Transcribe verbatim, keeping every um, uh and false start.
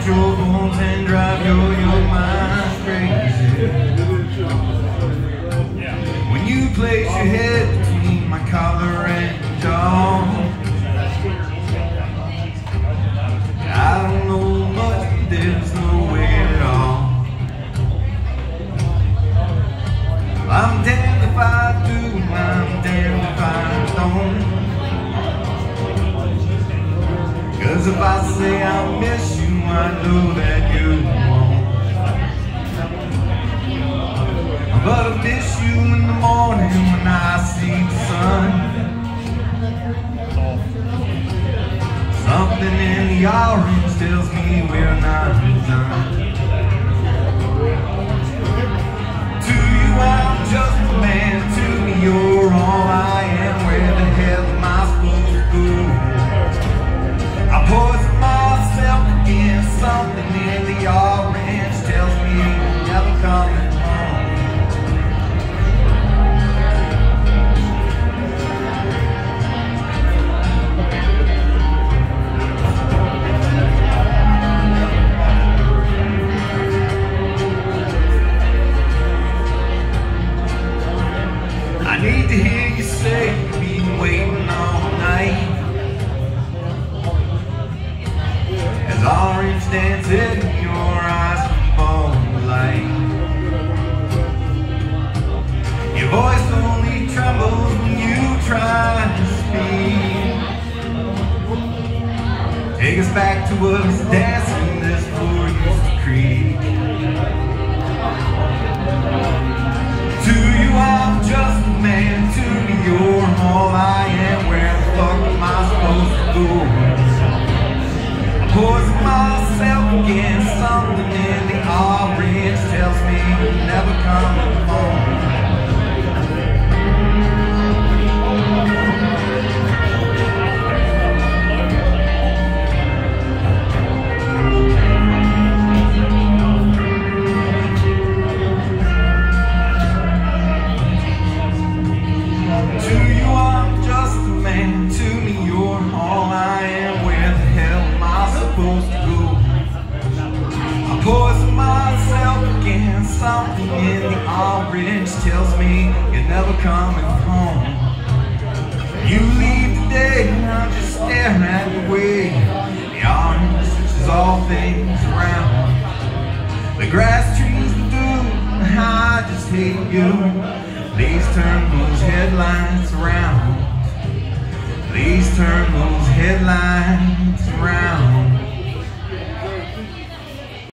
your bones and drive your, your mind crazy. When you place your head between my collar and your jaw, I don't know much, but there's no way at all. I'm damned if I do, I'm damned if I don't. Cause if I say I miss you, I know that you won't. But I miss you in the morning when I see the sun. Something in the orange tells me we're not done. To you I'm just a man, to me you're all I am. Where the hell am I supposed to go? I poison myself again. Something in the orange tells me you're never coming home. I need to hear you say you've been waiting all night. As orange dances in your eyes from ball light. Your voice only trembles when you try to speak. Take us back to us dancing this floor used to creak. To you I'm just a man, to me you're all I am. Where the fuck am I supposed to go? Poison myself again. Something in the orange tells me you're never coming home. To you I'm just a man, to me you're all I am. Where the hell am I supposed to go? I poison myself again. Something in the orange tells me you're never coming home. You leave today and I'm just staring at the way the orange switches all things around. The grass, trees, the dew, I just hate you. Please turn those headlights around. Please turn those headlights